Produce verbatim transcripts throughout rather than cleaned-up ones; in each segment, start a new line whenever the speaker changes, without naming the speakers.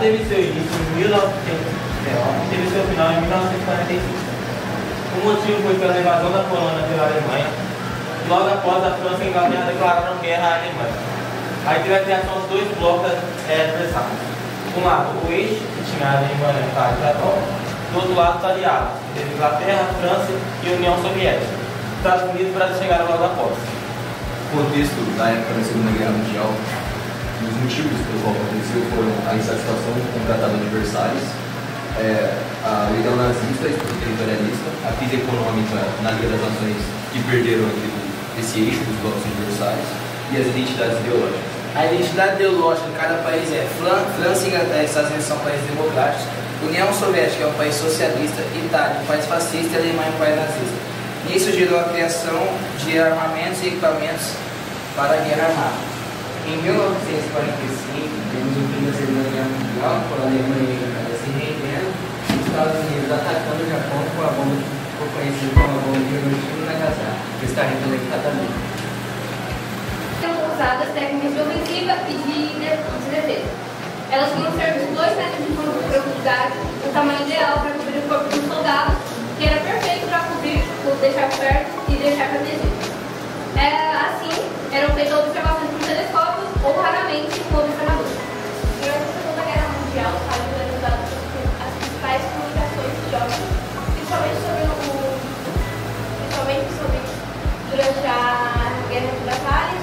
teve seu início em mil novecentos e dezenove e teve seu final em mil novecentos e quarenta e cinco. O motivo foi pela invasão da Polônia pela Alemanha, e logo após a França e a Inglaterra declararam guerra à Alemanha. Aí teve a criação dos dois blocos é, adversários. De um lado, o eixo, que tinha a Alemanha e a Inglaterra, do outro lado, os aliados, que teve Inglaterra, França e União Soviética. Os Estados Unidos e o Brasil chegaram logo após.
O contexto da época da Segunda Guerra Mundial e os motivos pelo qual aconteceu foram a insatisfação com o Tratado de Versalhes, é, a legião nazista e territorialista, a crise econômica na Liga das Nações que perderam aqui esse eixo dos blocos adversários e as identidades ideológicas.
A identidade ideológica de cada país é França e Inglaterra e Estados Unidos são países democráticos, União Soviética é um país socialista, Itália um país fascista e Alemanha um país nazista. Nisso gerou a criação de armamentos e equipamentos para a guerra armada.
Em mil novecentos e quarenta e cinco, temos o fim da Segunda Guerra Mundial, com a Alemanha e a Inglaterra se rendendo, e os Estados Unidos atacando o Japão com a bomba que ficou conhecida como a bomba de Hiroshima e Nagasaki, que está reconectada ali.
São usadas técnicas de ofensiva e de defesa. Elas tinham cerca de dois metros de profundidade, o tamanho ideal para cobrir o corpo do soldado, que era perfeito para cobrir, deixar perto e deixar protegido. É, assim, eram feitas observações por telescópios ou raramente com observadores. Durante a Segunda Guerra Mundial, os rádios eram usados as principais comunicações de jogos, principalmente sobre o, principalmente sobre durante a Guerra de Batalhas.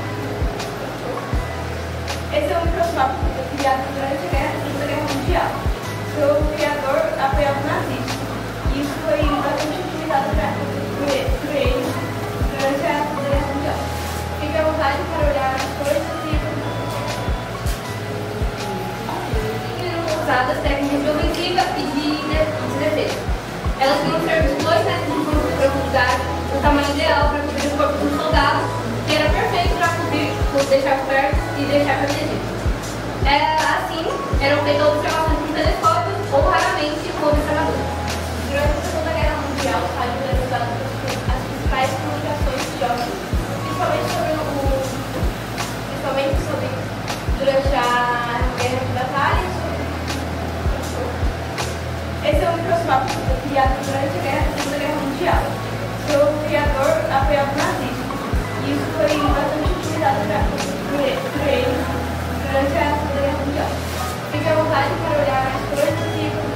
Esse é um microscópio criado durante a Guerra, Segunda Guerra Mundial. Seu criador apoiava o nazismo. E isso foi bastante utilizado por eles durante a Segunda Guerra Mundial. Fique à vontade para olhar as coisas e eram usadas técnicas de ofensiva e de defesa. Elas tinham cerca de dois metros de profundidade, o tamanho ideal para cobrir o corpo do soldado, que era perfeito para cobrir, deixar coberto e deixar protegido. É, assim, eram feitas observações por telescópios ou raramente com observadores. Durante a Segunda Guerra Mundial, os rádios eram usados as principais comunicações de jogos, principalmente sobre o, principalmente sobre durante a Guerra de Batalhas. Esse é um microscópio criado durante a Guerra, Segunda Guerra Mundial. Seu criador apoiava o nazismo. E isso foi bastante utilizado por eles durante a Segunda Guerra Mundial. Fique à vontade para olhar as coisas e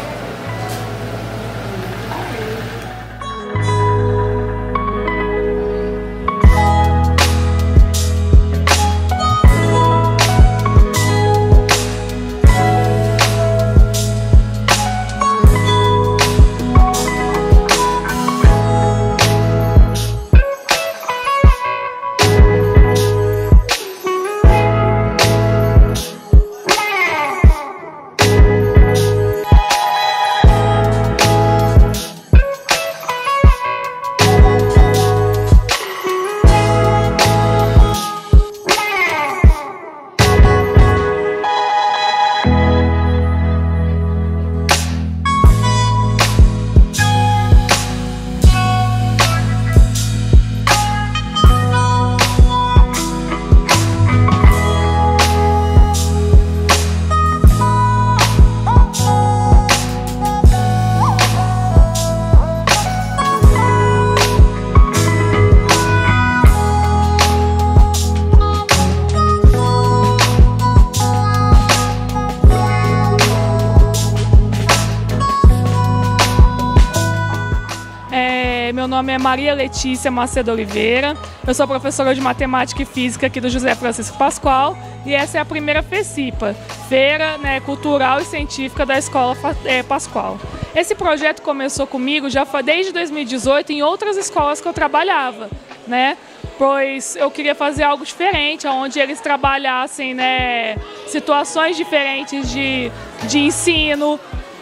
Meu nome é Maria Letícia Macedo Oliveira, eu sou professora de Matemática e Física aqui do José Francisco Pascoal e essa é a primeira FECIPA, Feira, né, Cultural e Científica da Escola é, Pascoal. Esse projeto começou comigo já desde dois mil e dezoito em outras escolas que eu trabalhava, né? Pois eu queria fazer algo diferente, onde eles trabalhassem, né, situações diferentes de, de ensino,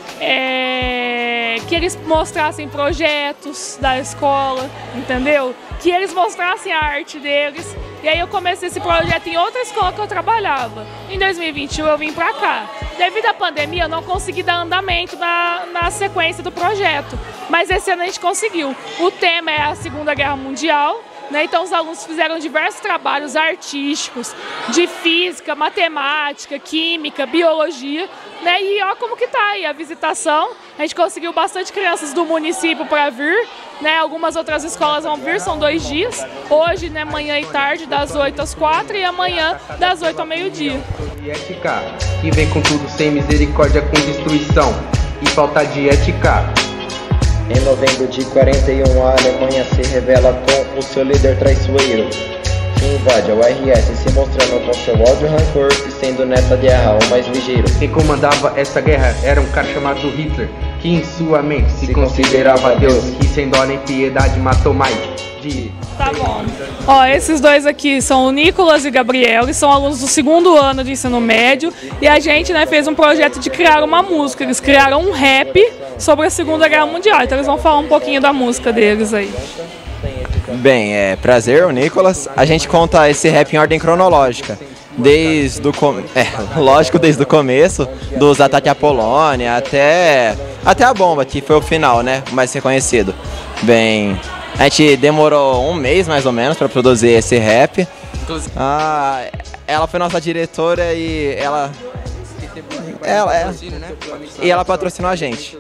é, que eles mostrassem projetos da escola, entendeu? Que eles mostrassem a arte deles. E aí eu comecei esse projeto em outra escola que eu trabalhava. Em dois mil e vinte e um eu vim pra cá. Devido à pandemia eu não consegui dar andamento na, na sequência do projeto, mas esse ano a gente conseguiu. O tema é a Segunda Guerra Mundial né? Então os alunos fizeram diversos trabalhos artísticos de física, matemática, química, biologia, né? E ó como que tá aí a visitação. A gente conseguiu bastante crianças do município para vir, né? Algumas outras escolas vão vir, são dois dias. Hoje, né, manhã e tarde, das oito às quatro, e amanhã das oito ao meio-dia.
De ética, que vem com tudo sem misericórdia, com destruição e falta de ética.
Em novembro de quarenta e um, a Alemanha se revela com o seu líder traiçoeiro, que invade a U R S, se mostrando com seu ódio e rancor, e sendo nessa guerra o mais ligeiro.
Quem comandava essa guerra era um cara chamado Hitler, que em sua mente se, se considerava Deus, e sem dó nem piedade matou mais de...
Tá bom. Ó, esses dois aqui são o Nicolas e Gabriel, eles são alunos do segundo ano de ensino médio, e a gente, né, fez um projeto de criar uma música. Eles criaram um rap sobre a Segunda Guerra Mundial, então eles vão falar um pouquinho da música deles aí.
Bem, é prazer, o Nicolas. A gente conta esse rap em ordem cronológica. Desde o com... é, lógico, desde o começo, dos ataques à Polônia até, até a bomba, que foi o final, né, o mais reconhecido. Bem, a gente demorou um mês mais ou menos para produzir esse rap. Ah, ela foi nossa diretora e ela, ela, é, e ela patrocinou a gente.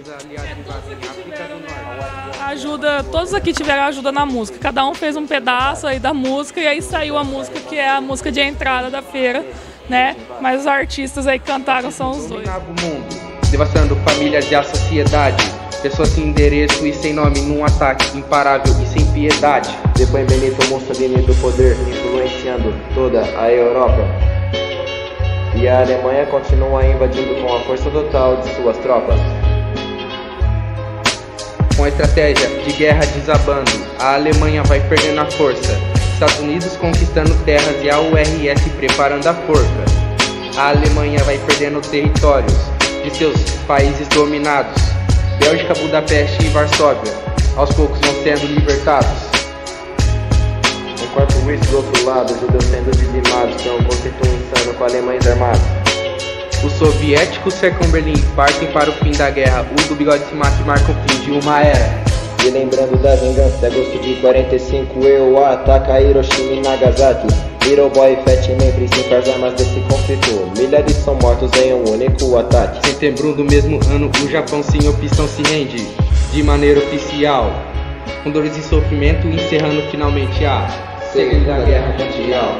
Ajuda, todos aqui tiveram ajuda na música, cada um fez um pedaço aí da música e aí saiu a música que é a música de entrada da feira, né? Mas os artistas aí que cantaram são os dois.
Dominava o mundo, devastando famílias e a sociedade, pessoas sem endereço e sem nome num ataque imparável e sem piedade.
Depois Benito Mussolini do poder, influenciando toda a Europa. E a Alemanha continua invadindo com a força total de suas tropas.
Com a estratégia de guerra desabando, a Alemanha vai perdendo a força, Estados Unidos conquistando terras e a U R S preparando a forca. A Alemanha vai perdendo territórios de seus países dominados, Bélgica, Budapeste e Varsóvia, aos poucos vão sendo libertados.
Enquanto isso, do outro lado, os judeus sendo dizimados, que é um conflito insano com alemães armados.
Os soviéticos cercam Berlim, partem para o fim da guerra. O do bigode se mata e marca o fim de uma era.
E lembrando da vingança, agosto de quarenta e cinco, eu ataca Hiroshima e Nagasaki. Little Boy e Fat Man principam as armas desse conflito. Milhares são mortos em um único ataque.
Setembro do mesmo ano, o Japão sem opção se rende, de maneira oficial, com dores e sofrimento, encerrando finalmente a
Segunda Guerra Mundial.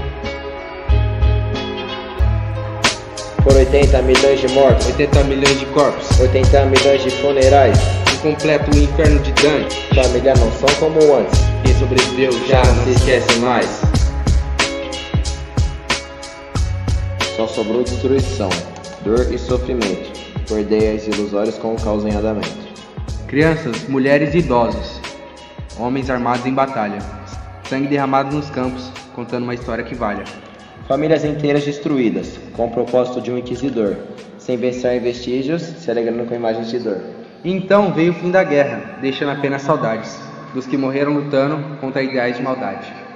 Por oitenta milhões de mortos,
oitenta milhões de corpos,
oitenta milhões de funerais,
incompleto o inferno de Dante.
Família não são como antes,
quem sobreviveu já não se esquece mais.
Só sobrou destruição, dor e sofrimento, por ideias ilusórias com causa em andamento.
Crianças, mulheres e idosos, homens armados em batalha, sangue derramado nos campos, contando uma história que valha.
Famílias inteiras destruídas, com o propósito de um inquisidor, sem vencer em vestígios, se alegrando com imagens de dor.
Então veio o fim da guerra, deixando apenas saudades dos que morreram lutando contra ideais de maldade.